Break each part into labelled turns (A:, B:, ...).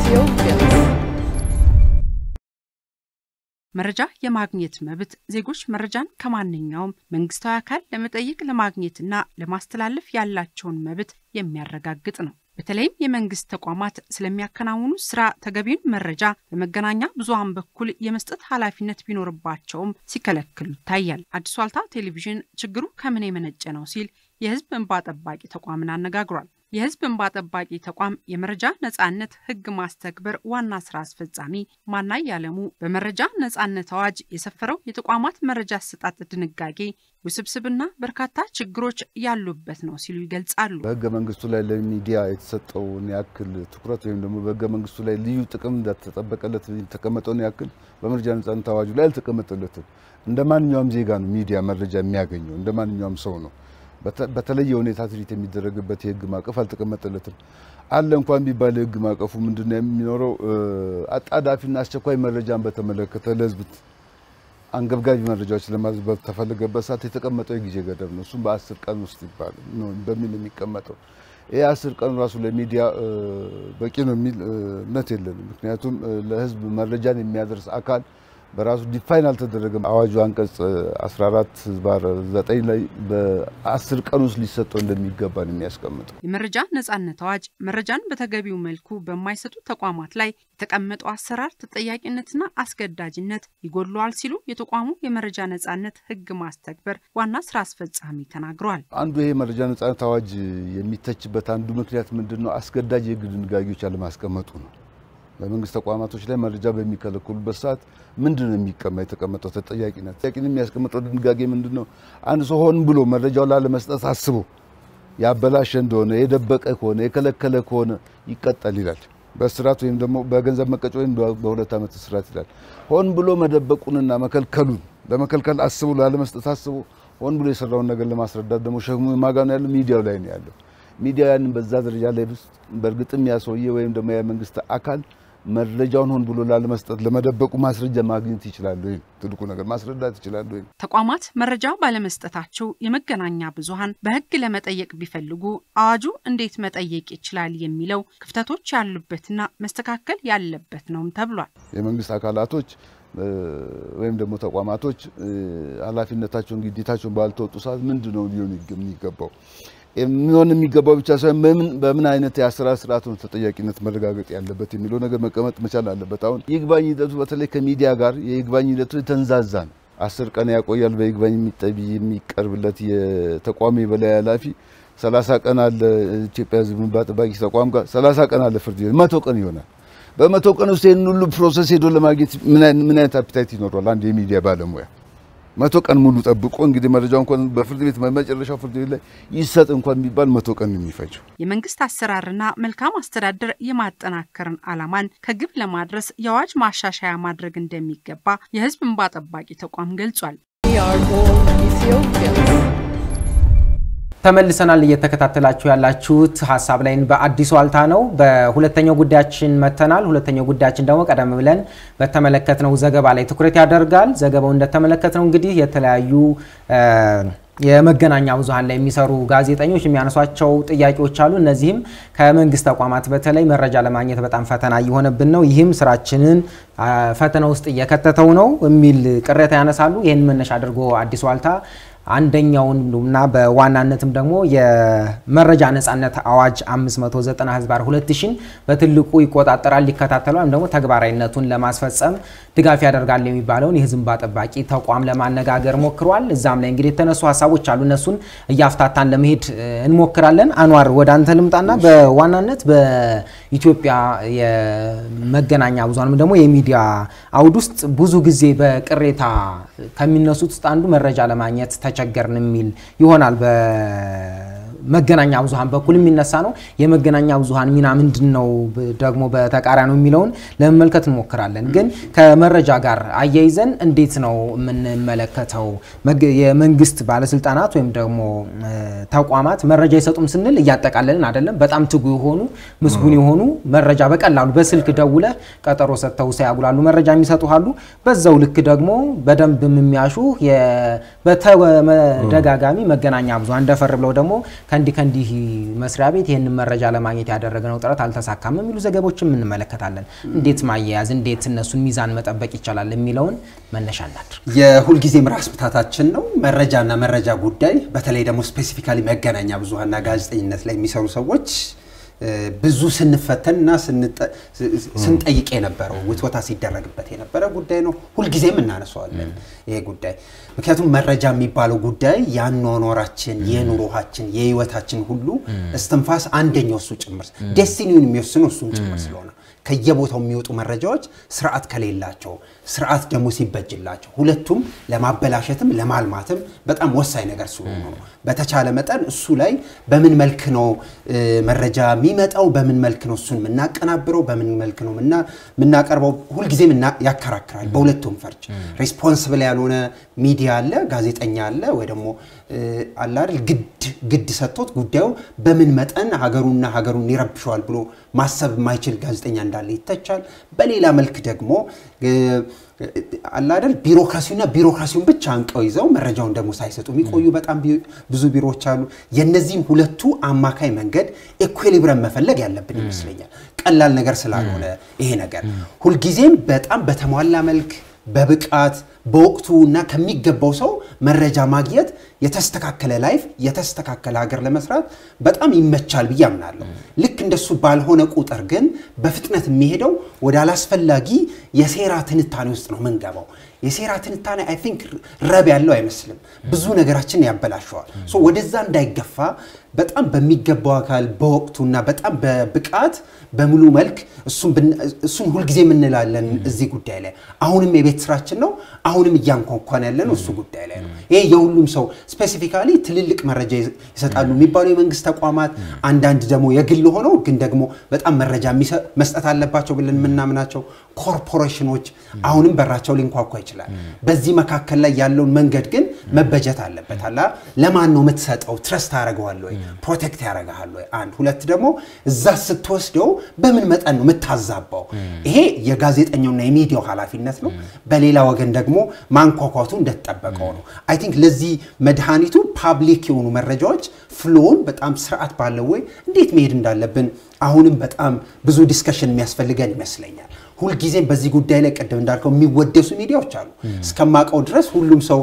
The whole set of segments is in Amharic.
A: Ethiopians.
B: መረጃ የማግኘት መብት ዜጎች መረጃን ከማንኛውም መንግስታዊ አካል ለመጠየቅ ለማግኘትና ለማስተላለፍ ያላቸውን መብት የሚያረጋግጥ ነው። በተለይም የመንግስት ተቋማት ስለሚያከናውኑ ስራ ተገቢውን መረጃ በመገናኛ ብዙሃን በኩል የመስጠት ኃላፊነት ቢኖርባቸውም ሲከለክሉ ይታያል። አዲስ ዋልታ ቴሌቪዥን ችግሩ ከምን የመነጨ ነው ሲል የህዝብ እንባ ጠባቂ ተቋምን አነጋግሯል። የህዝብ እንባ ጠባቂ ተቋም የመረጃ ነጻነት ህግ ማስተግበር ዋና ስራ አስፈጻሚ ማናይ ያለሙ በመረጃ ነጻነት አዋጅ የሰፈረው የተቋማት መረጃ አሰጣጥ ድንጋጌ ውስብስብና በርካታ ችግሮች ያሉበት ነው ሲሉ ይገልጻሉ።
C: በህገ መንግስቱ ላይ ለሚዲያ የተሰጠውን ያክል ትኩረት ወይም ደግሞ በህገ መንግስቱ ላይ ልዩ ጥቅም እንደተጠበቀለት ተቀመጠውን ያክል በመረጃ ነጻነት አዋጁ ላይ አልተቀመጠለትም። እንደማንኛውም ዜጋ ነው ሚዲያ መረጃ የሚያገኘው እንደማንኛውም ሰው ነው። በተለየ ሁኔታ ትሪት የሚደረግበት የህግ ማቀፍ አልተቀመጠለትም። አለ እንኳን ቢባል የህግ ማቀፉ ምንድነው የሚኖረው አጣዳፊና አስቸኳይ መረጃን በተመለከተ ለህዝብ አንገብጋቢ መረጃዎች ለማዝበብ ተፈልገበት ሰዓት የተቀመጠው የጊዜ ገደብ ነው። እሱም በ10 ቀን ውስጥ ይባል ነው በሚል የሚቀመጠው። ይሄ 10 ቀን ራሱ ለሚዲያ በቂ ነው የሚል እምነት የለንም። ምክንያቱም ለህዝብ መረጃን የሚያደርስ አካል በራሱ ዲፋይን አልተደረገም። አዋጁ አንቀጽ 14/9 ላይ በ10 ቀን ውስጥ ሊሰጠው እንደሚገባ ነው የሚያስቀምጠው።
B: የመረጃ ነጻነት አዋጅ መረጃን በተገቢው መልኩ በማይሰጡ ተቋማት ላይ የተቀመጠው አሰራር ተጠያቂነትና አስገዳጅነት ይጎድላል ሲሉ የተቋሙ የመረጃ ነጻነት ህግ ማስተግበር ዋና ስራ አስፈጻሚ ተናግረዋል።
C: አንዱ ይሄ መረጃ ነጻነት አዋጅ የሚተችበት አንዱ ምክንያት ምንድነው? አስገዳጅ የህግ ድንጋጌዎች አለማስቀመጡ ነው። በመንግስት ተቋማቶች ላይ መረጃ በሚከለክሉበት ሰዓት ምንድነው የተቀመጠው ተጠያቂነት? ተጠያቂነት የሚያስቀምጠው ድንጋጌ ምንድነው? አንድ ሰው ሆን ብሎ መረጃው ላለመስጠት አስቦ ያበላሽ እንደሆነ የደበቀ ከሆነ የከለከለ ከሆነ ይቀጣል ይላል። በእስራት ወይም ደግሞ በገንዘብ መቀጮ ወይም በ2 ዓመት እስራት ይላል። ሆን ብሎ መደበቁንና መከልከሉን ለመከልከል አስቦ ላለመስጠት አስቦ ሆን ብሎ የሰራውን ነገር ለማስረዳት ደግሞ ሸክሙ ማጋኑ ያለው ሚዲያው ላይ ነው ያለው። ሚዲያን በዛ ደረጃ ላይ በርግጥም ያሰውየ ወይም ደግሞ የመንግስት አካል መረጃውን ሆን ብሎ ላለመስጠት ለመደበቁ ማስረጃ ማግኘት ይችላል ወይ? ትልቁ ነገር ማስረዳት ይችላል ወይ?
B: ተቋማት መረጃ ባለመስጠታቸው የመገናኛ ብዙሃን በህግ ለመጠየቅ ቢፈልጉ አዋጁ እንዴት መጠየቅ ይችላል የሚለው ክፍተቶች ያሉበትና መስተካከል ያለበት ነውም ተብሏል።
C: የመንግስት አካላቶች ወይም ደግሞ ተቋማቶች ኃላፊነታቸውን ግዴታቸውን ባልተወጡ ሰዓት ምንድነው ሊሆን የሚገባው? የሚሆን የሚገባው ብቻ ሳይሆን በምን አይነት የአሰራር ስርዓት ነው ተጠያቂነት መረጋገጥ ያለበት የሚለው ነገር መቀመጥ መቻል አለበት። አሁን ይግባኝ ሂደቱ በተለይ ከሚዲያ ጋር የይግባኝ ሂደቱ ተንዛዛ ነው። 10 ቀን ያቆያል በይግባኝ የሚቀርብለት የተቋሚ በላይ ኃላፊ 30 ቀን አለ ኢትዮጵያ ህዝብ እንባ ጠባቂ ተቋም ጋር 30 ቀን አለ ፍርድ ቤት 100 ቀን ይሆናል። በ100 ቀን ውስጥ ይሄን ሁሉ ፕሮሰስ ሄዶ ለማግኘት ምን አይነት አፒታይት ይኖራል አንድ የሚዲያ ባለሙያ? 100 ቀን ሙሉ ጠብቆ እንግዲህ መረጃው እንኳን በፍርድ ቤት መጨረሻው ፍርድ ቤት ላይ ይሰጥ እንኳን ቢባል 100 ቀን የሚፈጅው
B: የመንግስት አሰራርና መልካም አስተዳደር የማጠናከርን ዓላማን ከግብ ለማድረስ የአዋጅ ማሻሻያ ማድረግ እንደሚገባ የህዝብ እንባ ጠባቂ ተቋም ገልጿል።
D: ተመልሰናል። እየተከታተላችሁ ያላችሁት ሐሳብ ላይን በአዲስ ዋልታ ነው። በሁለተኛው ጉዳያችን መተናል። ሁለተኛው ጉዳያችን ደግሞ ቀደም ብለን በተመለከተው ዘገባ ላይ ትኩረት ያደርጋል። ዘገባው እንደተመለከተው እንግዲህ የተለያዩ የመገናኛ ብዙሃን ላይ የሚሰሩ ጋዜጠኞች የሚያነሷቸው ጥያቄዎች አሉ። እነዚህም ከመንግስት ተቋማት በተለይ መረጃ ለማግኘት በጣም ፈተና እየሆነብን ነው፣ ይህም ስራችንን ፈተና ውስጥ እየከተተው ነው የሚል ቅሬታ ያነሳሉ። ይሄን መነሻ አድርጎ አዲስ ዋልታ አንደኛውና በዋናነትም ደግሞ የመረጃ ነጻነት አዋጅ 590/2000 በትልቁ ይቆጣጠራል ይከታተላል ወይም ደግሞ ተግባራዊነቱን ለማስፈጸም ድጋፍ ያደርጋል የሚባለውን የህዝብ እንባ ጠባቂ ተቋም ለማነጋገር ሞክሯል። እዛም ላይ እንግዲህ የተነሱ ሐሳቦች አሉ። እነሱን እያፍታታን ለመሄድ እንሞክራለን። አንዋር ወደ አንተ ልምጣና በዋናነት በኢትዮጵያ የመገናኛ ብዙሃን ደግሞ የሚዲያ አውድ ውስጥ ብዙ ጊዜ በቅሬታ ከሚነሱት ውስጥ አንዱ መረጃ ለማግኘት ተቸገርን የሚል ይሆናል። በመገናኛ ብዙሃን በኩል የሚነሳ ነው። የመገናኛ ብዙሃን ሚና ምንድነው ደግሞ በተቃራኒው የሚለውን ለመመልከት እንሞክራለን። ግን ከመረጃ ጋር አያይዘን እንዴት ነው የምንመለከተው? የመንግስት ባለስልጣናት ወይም ደግሞ ተቋማት መረጃ ይሰጡም ስንል እያጠቃለልን አይደለም። በጣም ትጉ የሆኑ ምስጉን የሆኑ መረጃ በቀላሉ በስልክ ደውለ ቀጠሮ ሰጥተው ሳያጉላሉ መረጃ የሚሰጡሃሉ። በዛው ልክ ደግሞ በደንብ የሚያሹ በተደጋጋሚ መገናኛ ብዙሃን እንደፈር ብለው ደግሞ ከንዲ መስሪያ ቤት ይሄን መረጃ ለማግኘት ያደረገው ጥረት አልተሳካም የሚሉ ዘገቦችም እንመለከታለን እንዴት ማያያዝ እንዴት እነሱን ሚዛን መጠበቅ ይቻላል የሚለውን መነሻ እናድር
A: የሁል ጊዜ ምራስ ምታታችን ነው መረጃና መረጃ ጉዳይ በተለይ ደግሞ ስፔሲፊካሊ መገናኛ ብዙሃንና ጋዜጠኝነት ላይ የሚሰሩ ሰዎች ብዙ ስንፈተንና ስንጠይቅ የነበረው ውትወታ ሲደረግበት የነበረ ጉዳይ ነው ሁሉ ጊዜም እናነሳዋለን ይሄ ጉዳይ ምክንያቱም መረጃ የሚባለው ጉዳይ ያኖኖራችን የኑሮሃችን የህይወታችን ሁሉ እስትንፋስ አንደኛው እሱ ጭምር ዴስቲኒውን የሚወስነው እሱም ጭምር ስለሆነ ከየቦታው የሚወጡ መረጃዎች ስርዓት ከሌላቸው ስርዓት ደግሞ ሲበጅላቸው ሁለቱም ለማበላሸትም ለማልማትም በጣም ወሳኝ ነገር ስለሆነ ነው በተቻለ መጠን እሱ ላይ በምን መልክ ነው መረጃ የሚመጣው በምን መልክ ነው እሱን ምናቀናብረው በምን መልክ ነው ምናቀርበው ሁሉ ጊዜም ያከራክራል በሁለቱም ፈርጅ ሪስፖንሲብል ያልሆነ ሚዲያ አለ ጋዜጠኛ አለ ወይ ደግሞ አላር ግድ ሰጥቶት ጉዳዩ በምን መጠን ሀገሩን ይረብሻል ብሎ ማሰብ የማይችል ጋዜጠኛ እንዳለ ይተቻል በሌላ መልክ ደግሞ አላደል ቢሮክራሲውን ብቻ አንቀው ይዘው መረጃውን ደግሞ ሳይሰጡ የሚቆዩ በጣም ብዙ ቢሮዎች አሉ የነዚህም ሁለቱ አማካይ መንገድ ኢኩዊሊብረም መፈለግ ያለብን ይመስለኛል ቀላል ነገር ስላልሆነ ይሄ ነገር ሁሉ ጊዜም በጣም በተሟላ መልክ በብቃት በወቅቱና ከሚገባው ሰው መረጃ ማግኘት የተስተካከለ ላይፍ የተስተካከለ ሀገር ለመስራት በጣም ይመቻል በያምናለሁ ልክ እንደሱ ባልሆነ ቁጥር ግን በፍጥነት የሚሄደው ወደ አላስፈላጊ የሴራ ትንታኔ ውስጥ ነው መንገባው የሴራ ትንታኔ አይ ቲንክ ረብ ያለው አይመስልም ብዙ ነገራችን ያበላሸዋል ሶ ወደዛ እንዳይገፋ በጣም በሚገባው አካል በወቅቱና በጣም በብቃት በሙሉ መልክ እሱን ሁሉ ጊዜ ምንላለን እዚህ ጉዳይ ላይ አሁንም የቤት ስራችን ነው አሁንም እያንኳኳን ያለን እሱ ጉዳይ ላይ ነው ይሄ የሁሉም ሰው ስፔሲፊካሊ ትልልቅ መረጃ ይሰጣሉ የሚባሉ የመንግስት ተቋማት አንዳንድ ደግሞ የግል ሆነው ግን ደግሞ በጣም መረጃ መስጠት አለባቸው ብለን ምናምናቸው ኮርፖሬሽኖች አሁንም በራቸው ሊንኳኳ ይችላል በዚህ መካከል ላይ ያለው መንገድ ግን መበጀት አለበት አላ ለማን ነው የምትሰጠው ትረስት ያረጋዋል ወይ ፕሮቴክት ያረጋሃል ወይ አንድ ሁለት ደግሞ እዛ ስትወስደው በምን መጠን ነው የምታዛባው ይሄ የጋዜጠኛውና የሚዲያው ኃላፊነት ነው በሌላ ወገን ደግሞ ማንኳኳቱ እንደተጠበቀው ነው አይ ቲንክ ለዚህ መድሃኒቱ ፐብሊክ የሆኑ መረጃዎች ፍሎውን በጣም ስርዓት ባለው ወይ እንዴት መሄድ እንዳለብን አሁንም በጣም ብዙ ዲስከሽን የሚያስፈልገን ይመስለኛል ሁሉ ጊዜም በዚህ ጉዳይ ላይ ቀደም እንዳልከው የሚወደሱ ሚዲያዎች አሉ እስከማቀው ድረስ ሁሉም ሰው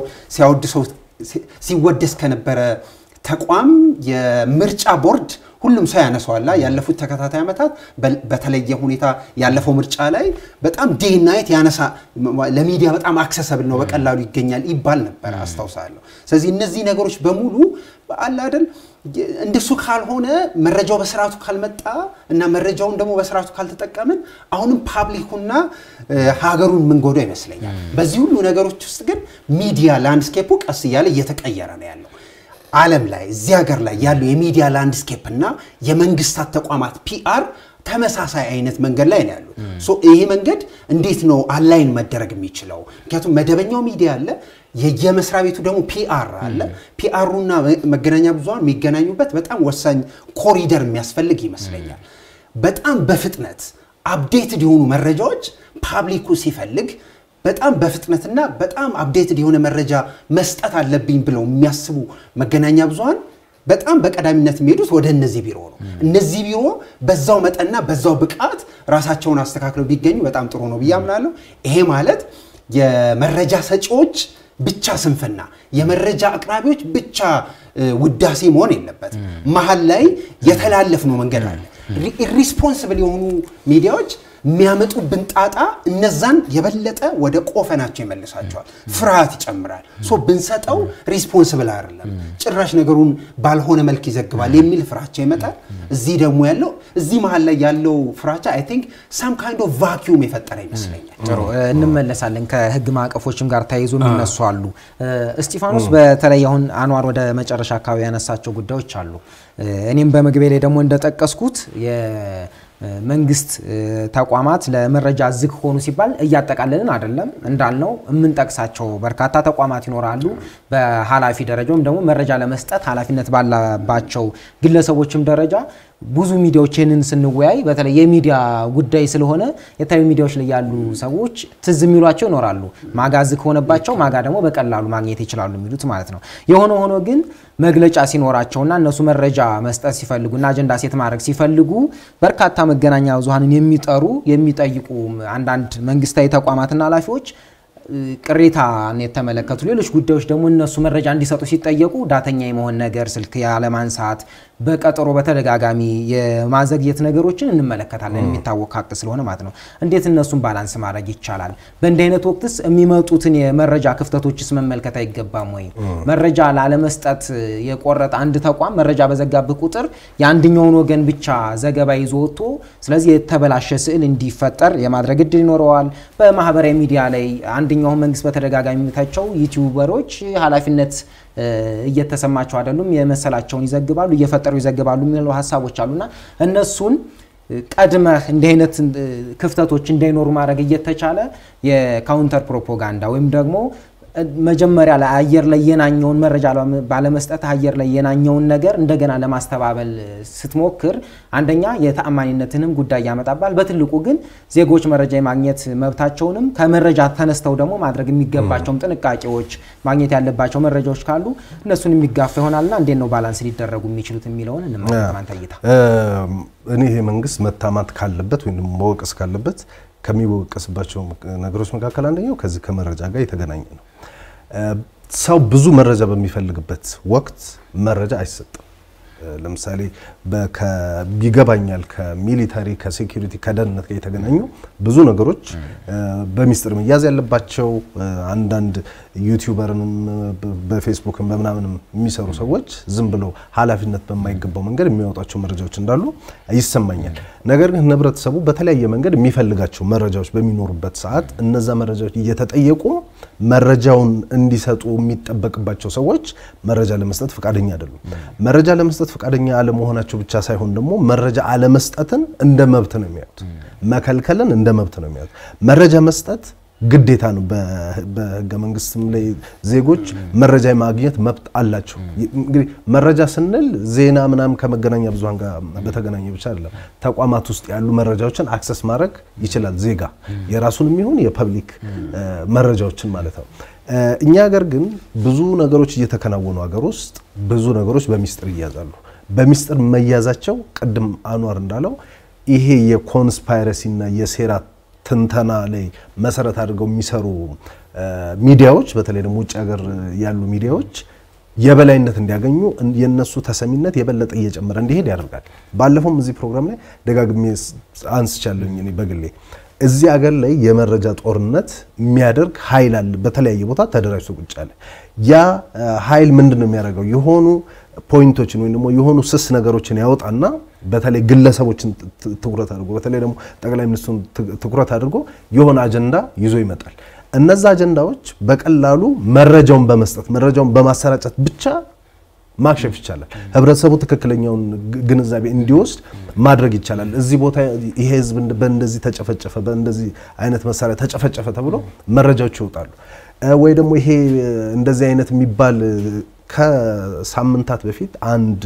A: ሲወደስ ከነበረ ተቋም የምርጫ ቦርድ ሁሉም ሰው ያነሳዋል ያለፉት ተከታታይ አመታት በተለየ ሁኔታ ያለፈው ምርጫ ላይ በጣም ዴይ ናይት ያነሳ ለሚዲያ በጣም አክሰሰብል ነው በቀላሉ ይገኛል ይባል ነበር አስተውሳለሁ ስለዚህ እነዚህ ነገሮች በሙሉ አለ አይደል እንደሱ ካልሆነ መረጃው በስርዓቱ ካልመጣ እና መረጃውን ደግሞ በስርዓቱ ካልተጠቀምን አሁንም ፐብሊኩና ሀገሩን ምን ጎዶ ይመስለኛል በዚህ ሁሉ ነገሮች ውስጥ ግን ሚዲያ ላንድስኬፑ ቀስ ይያለ እየተቀየረ ነው ያለው ዓለም ላይ እዚህ ሀገር ላይ ያለው የሚዲያ ላንድስኬፕ እና የመንግስታት ተቋማት ፒአር ተመሳሳይ አይነት መንገድ ላይ ነው ያሉት ሶ ይሄ መንገድ እንዴት ነው አላይን መደረግ የሚችለው ምክንያቱም መደበኛው ሚዲያ አለ የየመስሪያ ቤቱ ደግሞ ፒአር አለ ፒአሩና መገናኛ ብዙሃን የሚገናኙበት በጣም ወሳኝ ኮሪደር የሚያስፈልግ ይመስለኛል በጣም በፍጥነት አፕዴትድ የሆኑ መረጃዎች ፐብሊኩ ሲፈልግ በጣም በፍጥነትና በጣም አፕዴትድ የሆነ መረጃ መስጠት አለብኝ ብለው የሚያስቡ መገናኛ ብዙሃን በጣም በቀዳሚነት የሚሄዱት ወደ እነዚህ ቢሮ ነው እነዚህ ቢሮ በዛው መጠንና በዛው ብቃት ራሳቸውን አስተካክለው ቢገኙ በጣም ጥሩ ነው በያምናለሁ ይሄ ማለት የመረጃ ሰጪዎች ብቻ ስንፍና የመረጃ አቅራቢዎች ብቻ ውዳሴ መሆን የለበት መሃል ላይ የተላለፍነው መንገድ አለ ኢሪስፖንሲብል የሆኑ ሚዲያዎች የሚያመጡብን ጣጣ እነዛን የበለጠ ወደ ቆፈናቸው ይመልሳቸዋል ፍርሃት ይጨምራል ሶ ብንሰጠው ሪስፖንሲብል አይደለም ጭራሽ ነገሩን ባልሆነ መልክ ይዘግባል የሚል ፍራቻ ይመጣል እዚህ ደግሞ ያለው እዚህ መሃል ላይ ያለው ፍራቻ አይ ቲንክ some kind of vacuum የፈጠረ ይመስለኛል
D: ጥሩ እንመለሳለን ከህግ ማቀፎችም ጋር ተያይዞ የሚነሱ አሉ እስጢፋኖስ በተለይ አሁን አንዋር ወደ መጨረሻ አካባቢ ያነሳቸው ጉዳዮች አሉ እኔም በመግቢያ ላይ ደግሞ እንደጠቀስኩት መንግስት ተቋማት ለመረጃ ዝግ ሆኑ ሲባል እያጠቃለልን አይደለም እንዳልነው የምንጠቅሳቸው በርካታ ተቋማት ይኖራሉ በኃላፊ ደረጃም ደግሞ መረጃ ለመስጠት ኃላፊነት ባላባቸው ግለሰቦችም ደረጃ ብዙ ሚዲያዎችን ስንወያይ በተለይ የሚዲያ ጉዳይ ስለሆነ የተለያዩ ሚዲያዎች ላይ ያሉ ሰዎች ትዝ የሚሏቸው ይኖራሉ ማጋዝ ከሆነባቸው ማጋ ደግሞ በቀላሉ ማግኘት ይችላሉ የሚሉት ማለት ነው የሆነ ሆኖ ግን መግለጫ ሲኖራቸውና እነሱ መረጃ መስጠት ሲፈልጉና አጀንዳ ሴት ማድረግ ሲፈልጉ በርካታ መገናኛ ብዙሃንን የሚጠይቁ አንዳንድ መንግስታዊ ተቋማትና ኃላፊዎች ቅሬታን የተመለከቱ ሌሎች ጉዳዮች ደግሞ እነሱ መረጃ እንዲሰጡ ሲጠየቁ ዳተኛ የመሆን ነገር ስልክ ያለማንሳት በቀጠሮ በተደጋጋሚ የማዘግየት ነገሮችን እንመለከታለን የሚታወቅ ሀቅ ስለሆነ ማለት ነው እንዴት እነሱን ባላንስ ማድረግ ይቻላል በእንዲህ አይነት ወቅትስ የሚመጡትን የመረጃ ክፍተቶችስ መመልከት አይገባም ወይ መረጃ ላለመስጠት የቆረጠ አንድ ተቋም መረጃ በዘጋበት ቁጥር የአንደኛውን ወገን ብቻ ዘገባ ይዞ ወጥቶ ስለዚህ የተበላሸ ስዕል እንዲፈጠር የማድረግ እድል ይኖረዋል በማህበራዊ ሚዲያ ላይ አንደኛው መንግስት በተደጋጋሚ የሚታቸው ዩቲዩበሮች ኃላፊነት እየተሰማቸው አይደሉም የመሰላቸውን ይዘግባሉ እየፈጠሩ ይዘግባሉ የሚሉ ሐሳቦች አሉና እነሱን ቀድመህ እንደ አይነት ክፍተቶች እንዳይኖሩ ማድረግ እየተቻለ የካውንተር ፕሮፓጋንዳ ወይም ደግሞ መጀመሪያ ላይ አየር ላይ የናኘውን መረጃ ባለመስጠት አየር ላይ የናኘውን ነገር እንደገና ለማስተባበል ስትሞክር አንደኛ የተአማኒነትንም ጉዳይ ያመጣባል በትልቁ ግን ዜጎች መረጃ የማግኘት መብታቸውንም ከመረጃ ተነስተው ደግሞ ማድረግ የሚገባቸው ጥንቃቄዎች ማግኘት ያለባቸው መረጃዎች ካሉ እነሱን የሚጋፋ ይሆናልና እንዴት ነው ባላንስ ሊደረጉ የሚችሉት የሚለውን እንማማን ታይታ
E: እኔ ይሄ መንግስት መታማት ካለበት ወይንም መወቀስ ካለበት ከሚወቀስባቸው ነገሮች መካከል አንደኛው ከዚህ ከመረጃ ጋር የተገናኘ ነው ሰው ብዙ መረጃ በሚፈልግበት ወቅት መረጃ አይሰጥም ለምሳሌ ቢገባኛል ከሚሊታሪ ከሴኩሪቲ ከደህንነት ጋር የተገናኙ ብዙ ነገሮች በሚስጥር መያዝ ያለባቸው አንዳንድ ዩቲዩበርንም በፌስቡክም በመናምንም የሚሰሩ ሰዎች ዝም ብለው ኃላፊነት በማይገባው መንገድ የሚያወጣቸው መረጃዎች እንዳሉ ይሰማኛል ነገር ግን ህብረተሰቡ በተለያየ መንገድ የሚፈልጋቸው መረጃዎች በሚኖሩበት ሰዓት እነዛ መረጃዎች እየተጠየቁ መረጃውን እንዲሰጡ የሚጠበቅባቸው ሰዎች መረጃ ለመስጠት ፈቃደኛ አይደሉም መረጃ ለመስጠት ፈቃደኛ አለመሆናቸው ብቻ ሳይሆን ደግሞ መረጃ አለመስጠትን እንደ መብት ነው የሚያዩት መከልከልን እንደ መብት ነው የሚያዩት መረጃ መስጠት ግዴታ ነው በህገ መንግስትም ላይ ዜጎች መረጃ ማግኘት መብት አላቸው እንግዲህ መረጃ ስንል ዜና ምናም ከመገናኛ ብዙሃን ጋር በተገናኘ ብቻ አይደለም ተቋማት ውስጥ ያሉ መረጃዎችን አክሰስ ማድረግ ይችላል ዜጋ የራሱንም ይሁን የፐብሊክ መረጃዎችን ማለት ነው እኛ ሀገር ግን ብዙ ነገሮች እየተከናወኑ ሀገር ውስጥ ብዙ ነገሮች በሚስጥር ይያዛሉ በሚስጥር መያዛቸው ቅድም አንዋር እንዳለው ይሄ የኮንስፓይረሲና የሴራ ትንተና ላይ መሰረት አድርገው የሚሰሩ ሚዲያዎች በተለይ ደግሞ ውጭ ሀገር ያሉ ሚዲያዎች የበላይነት እንዲያገኙ የነሱ ተሰሚነት የበለጠ እየጨመረ እንዲሄድ ያደርጋል ባለፈው እዚህ ፕሮግራም ላይ ደጋግሜ አንስቻለሁኝ እኔ በግሌ እዚህ ሀገር ላይ የመረጃ ጦርነት የሚያደርግ ኃይል አለ በተለያየ ቦታ ተደራጅቶ ቁጭ ያለ ያ ኃይል ምንድነው የሚያደርገው የሆኑ ፖይንቶችን ወይ ደግሞ የሆኑ ስስ ነገሮችን ያወጣና በተለይ ግለሰቦችን ትኩረት አድርጎ በተለይ ደግሞ ጠቅላይ ሚኒስትሩን ትኩረት አድርጎ የሆነ አጀንዳ ይዞ ይመጣል እነዛ አጀንዳዎች በቀላሉ መረጃውን በመስጠት መረጃውን በማሰራጨት ብቻ ማክሸፍ ይቻላል ህብረተሰቡ ትክክለኛውን ግንዛቤ እንዲወስድ ማድረግ ይቻላል እዚህ ቦታ ይሄ ህዝብ በእንደዚህ ተጨፈጨፈ በእንደዚህ አይነት መሳሪያ ተጨፈጨፈ ተብሎ መረጃዎች ይወጣሉ ወይ ደግሞ ይሄ እንደዚህ አይነት የሚባል ከሳምንታት በፊት አንድ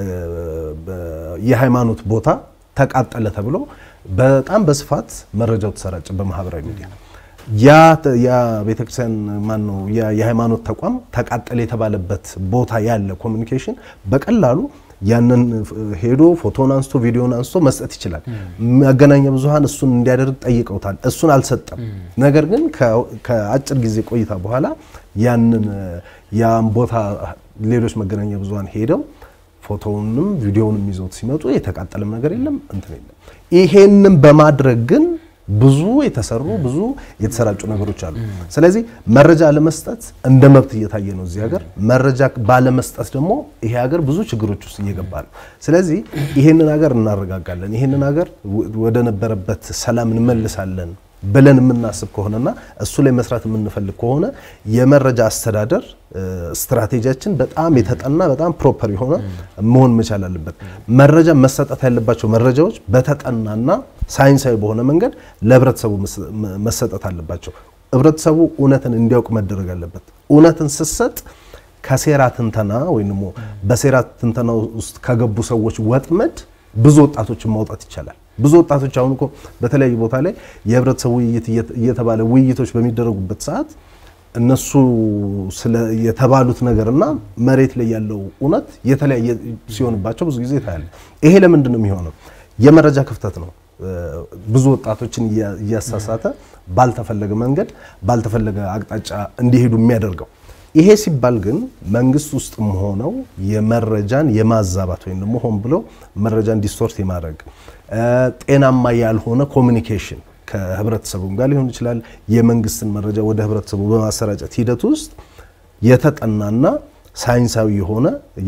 E: የሃይማኖት ቦታ ተቃጠለ ተብሎ በጣም በስፋት መረጃው ተሰራጨ በማህበራዊ ሚዲያ ያ ቤተክርስቲያን ማን ነው የሃይማኖት ተቋም ተቃጠለ የተባለበት ቦታ ያለ ኮሙኒኬሽን በቀላሉ ያንን ሄዶ ፎቶን አንስቶ ቪዲዮን አንስቶ መስጠት ይችላል መገናኛ ብዙሃን እሱን እንዲያደርግ ጠይቀውታል እሱን አልሰጠም ነገር ግን ከአጭር ጊዜ ቆይታ በኋላ ያንን ያን ቦታ ሌሎች መገናኛ ብዙሃን ሄደው ፎቶውንም ቪዲዮውንም ይዘው ሲመጡ የተቃጠለም ነገር የለም እንትን የለም ይሄንን በማድረግ ግን ብዙ የተሰሩ ብዙ የተሰራጩ ነገሮች አሉ ስለዚህ መረጃ ለመስጠት እንደ መብት እየታየ ነው እዚህ ሀገር መረጃ ባለመስጠት ደግሞ ይሄ ሀገር ብዙ ችግሮች ውስጥ እየገባ ነው ስለዚህ ይሄንን ሀገር እናረጋጋለን ይሄንን ሀገር ወደ ነበረበት ሰላም እንመልሳለን ብለን የምናስብ ከሆነና እሱ ላይ መስራት የምንፈልግ ከሆነ የመረጃ አስተዳደር ስትራቴጂያችን በጣም የተጠና በጣም ፕሮፐር የሆነ መሆን መቻል አለበት መረጃ መሰጠት ያለባቸው መረጃዎች በተጠናና ሳይንሳዊ በሆነ መንገድ ለህብረተሰቡ መሰጠት አለባቸው ህብረተሰቡ እውነትን እንዲያውቅ መደረግ አለበት እውነትን ሲሰጥ ከሴራ ትንተና ወይንም በሴራ ትንተና ውስጥ ከገቡ ሰዎች ወጥመድ ብዙ ወጣቶችን ማውጣት ይቻላል። ብዙ ወጣቶች አሁን እኮ በተለያዩ ቦታ ላይ የህብረተሰቡ ውይይት እየተባለ ውይይቶች በሚደረጉበት ሰዓት እነሱ ስለ የተባሉት ነገርና መሬት ላይ ያለው እውነት የተለያየ ሲሆንባቸው ብዙ ጊዜ ታያለ። ይሄ ለምንድን ነው የሚሆነው? የመረጃ ክፍተት ነው። ብዙ ወጣቶችን እያሳሳተ ባልተፈለገ መንገድ ባልተፈለገ አቅጣጫ እንዲሄዱ የሚያደርገው። ይሄ ሲባል ግን መንግስት ውስጥም ሆነው የመረጃን የማዛባት ወይም ደግሞ ሆን ብለው መረጃን ዲስቶርት የማድረግ ጤናማ ያልሆነ ኮሚኒኬሽን ከህብረተሰቡ ጋር ሊሆን ይችላል። የመንግስትን መረጃ ወደ ህብረተሰቡ በማሰራጨት ሂደት ውስጥ የተጠናና ሳይንሳዊ የሆነ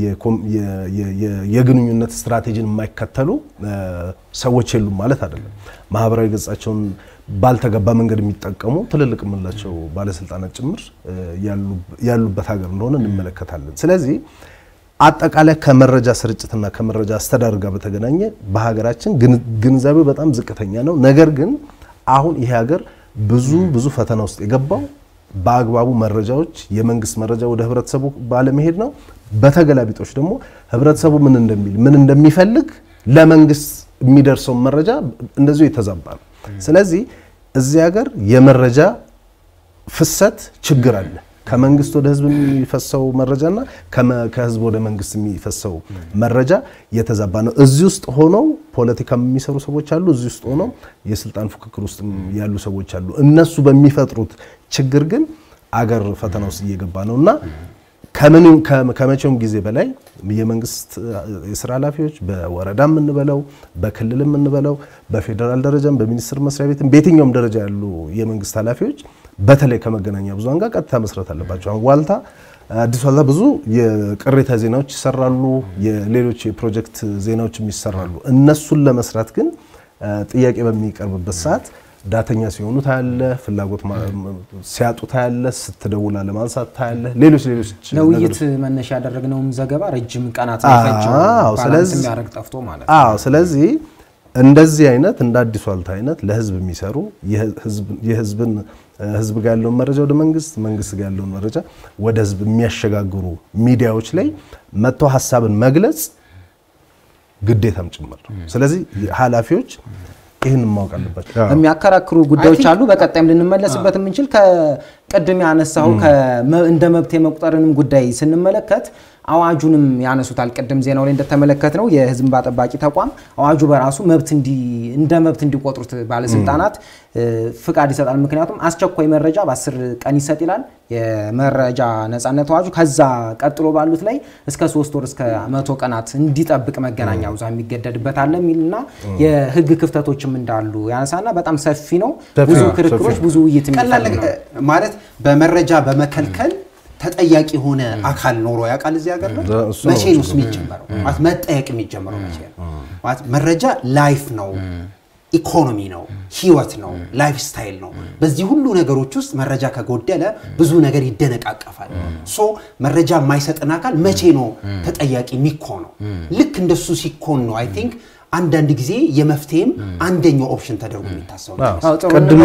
E: የግንኙነት ስትራቴጂን የማይከተሉ ሰዎች የሉም ማለት አይደለም። ማህበራዊ ገጻቸውን ባልተገባ መንገድ የሚጠቀሙ ትልልቅ የምንላቸው ባለስልጣናት ጭምር ያሉበት ሀገር እንደሆነ እንመለከታለን። ስለዚህ አጠቃላይ ከመረጃ ስርጭትና ከመረጃ አስተዳደር ጋር በተገናኘ በሀገራችን ግንዛቤው በጣም ዝቅተኛ ነው። ነገር ግን አሁን ይሄ ሀገር ብዙ ፈተና ውስጥ የገባው በአግባቡ መረጃዎች የመንግስት መረጃ ወደ ህብረተሰቡ ባለመሄድ ነው። በተገላቢጦች ደግሞ ህብረተሰቡ ምን እንደሚፈልግ ለመንግስት የሚደርሰው መረጃ እንደዚሁ የተዛባ ነው። ስለዚህ እዚህ ሀገር የመረጃ ፍሰት ችግር አለ። ከመንግስት ወደ ህዝብ የሚፈሰው መረጃና ከህዝብ ወደ መንግስት የሚፈሰው መረጃ የተዛባ ነው። እዚህ ውስጥ ሆነው ፖለቲካ የሚሰሩ ሰዎች አሉ። እዚህ ውስጥ ሆነው የስልጣን ፉክክር ውስጥ ያሉ ሰዎች አሉ። እነሱ በሚፈጥሩት ችግር ግን አገር ፈተና ውስጥ እየገባ ነውና ከመቼውም ጊዜ በላይ የመንግስት የሥራ ኃላፊዎች በወረዳም እንበለው በክልልም እንበለው በፌደራል ደረጃም በሚኒስትር መስሪያ ቤትም በየትኛውም ደረጃ ያሉ የመንግስት ኃላፊዎች በተለይ ከመገናኛ ብዙሃን ጋር ቀጥታ መስራት አለባቸው። አሁን ዋልታ አዲስ ዋልታ ብዙ የቅሬታ ዜናዎች ይሰራሉ፣ የሌሎች የፕሮጀክት ዜናዎችም ይሰራሉ። እነሱን ለመስራት ግን ጥያቄ በሚቀርብበት ሰዓት ዳተኛ ሲሆኑ ታያለ፣ ፍላጎት ሲያጡ ታያለ፣ ስትደውላ ለማንሳት ታያለ። ሌሎች
D: ለውይይት መነሻ ያደረግነውም ዘገባ ረጅም ቀናት ፈጀው ባላንስ የሚያደርግ ጠፍቶ ማለት ነው።
E: ስለዚህ እንደዚህ አይነት እንደ አዲስ ዋልታ አይነት ለህዝብ የሚሰሩ ህዝብ ጋር ያለውን መረጃ ወደ መንግስት ጋር ያለውን መረጃ ወደ ህዝብ የሚያሸጋግሩ ሚዲያዎች ላይ መጥቶ ሐሳብን መግለጽ ግዴታም ጭምር ነው። ስለዚህ ኃላፊዎች ይሄን ማወቅ አለባቸው።
D: የሚያከራክሩ ጉዳዮች አሉ። በቀጣይም ልንመለስበት የምንችል ከቀድም ያነሳው እንደ መብት የመቁጠርንም ጉዳይ ስንመለከት አዋጁንም ያነሱታል። ቀደም ዜናው ላይ እንደተመለከተው የህዝብ እንባ ጠባቂ ተቋም አዋጁ በራሱ እንደ መብት እንዲቆጥሩት ባለስልጣናት ፍቃድ ይሰጣል። ምክንያቱም አስቸኳይ መረጃ በ10 ቀን ይሰጥ ይላል የመረጃ ነጻነት አዋጁ። ከዛ ቀጥሎ ባሉት ላይ እስከ 3 ወር እስከ 100 ቀናት እንዲጠብቅ መገናኛ ብዙሃን የሚገደድበት አለ የሚልና የህግ ክፍተቶችም እንዳሉ ያነሳና በጣም ሰፊ ነው። ብዙ ክርክሮች፣ ብዙ ውይይት
A: ማለት በመረጃ በመከልከል ተጠያቂ ሆነ አካል ኖሮ ያቃል እዚህ ሀገር ነው። መቼ ነው የሚጀምረው? ማለት መጠየቅ የሚጀምረው መቼ ነው? ማለት መረጃ ላይፍ ነው፣ ኢኮኖሚ ነው፣ ህይወት ነው፣ ላይፍ ስታይል ነው። በዚህ ሁሉ ነገሮች ውስጥ መረጃ ከጎደለ ብዙ ነገር ይደነቃቀፋል። መረጃ የማይሰጥን አካል መቼ ነው ተጠያቂ የሚኮነው? ልክ እንደሱ ሲኮን ነው አይ ቲንክ አንዳንድ ጊዜ የመፍትሄም አንደኛው ኦፕሽን ተደርጎ የሚታሰበው።
E: ቀድሞ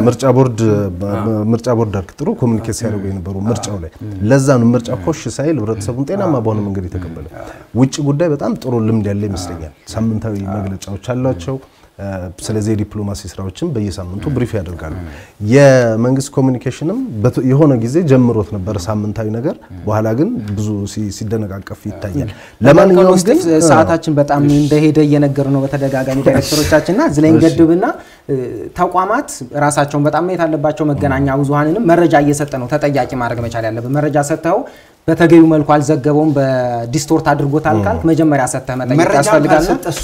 E: ምርጫ ቦርድ ጥሩ ኮሙኒኬት ሲያደርጉ የነበሩ ምርጫው ላይ ለዛ ነው ምርጫ ኮሽ ሳይል ህብረተሰቡን ጤናማ በሆነ መንገድ የተቀበለ። ውጭ ጉዳይ በጣም ጥሩ ልምድ ያለ ይመስለኛል። ሳምንታዊ መግለጫዎች አሏቸው። ስለዚህ ዲፕሎማሲ ስራዎችን በየሳምንቱ ብሪፍ ያደርጋሉ። የመንግስት ኮሙኒኬሽንም የሆነ ጊዜ ጀምሮት ነበር ሳምንታዊ ነገር፣ በኋላ ግን ብዙ ሲደነቃቀፍ ይታያል።
D: ለማንኛውም ግን ሰዓታችን በጣም እንደሄደ እየነገሩ ነው በተደጋጋሚ ዳይሬክተሮቻችንና ዝለኝ ገድብና ተቋማት ራሳቸውን በጣም ማየት አለባቸው። መገናኛ ብዙሃንንም መረጃ እየሰጠ ነው ተጠያቂ ማድረግ መቻል ያለበት። መረጃ ሰጠው በተገቢው መልኩ አልዘገበውም በዲስቶርት አድርጎታል ካልክ መጀመሪያ ሰጠህ መጠየቅ ያስፈልጋል።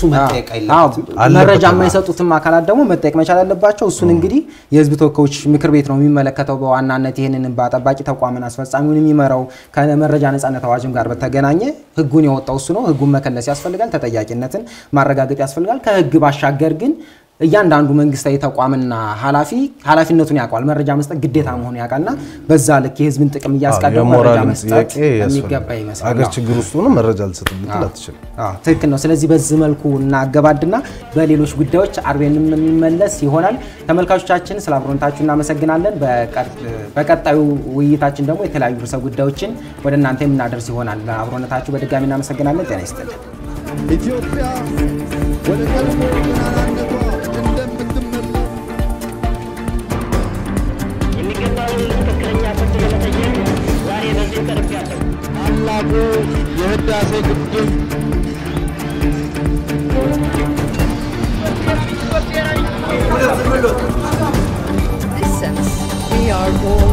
D: መረጃ የማይሰጡትም አካላት ደግሞ መጠየቅ መቻል አለባቸው። እሱን እንግዲህ የህዝብ ተወካዮች ምክር ቤት ነው የሚመለከተው በዋናነት ይሄንን እንባ ጠባቂ ተቋምን አስፈጻሚውን የሚመራው። ከመረጃ ነጻነት አዋጅም ጋር በተገናኘ ህጉን ያወጣው እሱ ነው። ህጉን መከለስ ያስፈልጋል፣ ተጠያቂነትን ማረጋገጥ ያስፈልጋል። ከህግ ባሻገር ግን እያንዳንዱ መንግስታዊ ተቋምና ኃላፊነቱን ያውቃል። መረጃ መስጠት ግዴታ መሆኑን ያውቃልና በዛ ልክ የህዝብን ጥቅም እያስቀደሙ መረጃ መስጠት የሚገባ ይመስላል።
E: አገር ችግር ውስጥ ሆነ መረጃ ልሰጥ ልትችል
D: ትክክል ነው። ስለዚህ በዚህ መልኩ እናገባድና በሌሎች ጉዳዮች አርቤን የምንመለስ ይሆናል። ተመልካቾቻችን ስለ አብሮነታችሁ እናመሰግናለን። በቀጣዩ ውይይታችን ደግሞ የተለያዩ ርዕሰ ጉዳዮችን ወደ እናንተ የምናደርስ ይሆናል። አብሮነታችሁ በድጋሚ እናመሰግናለን። ጤና ይስጥልን።
F: ኢትዮጵያ ወደ ቀድሞ ገናናነቷ እንደምትመለስ
G: የሚገባውን ትክክለኛ ፍርድ ለመጠየቅ ዛሬ በዚህ ቀርቤያለሁ።
F: ታላቁ የህዳሴ ግድብ
H: This sense, we are all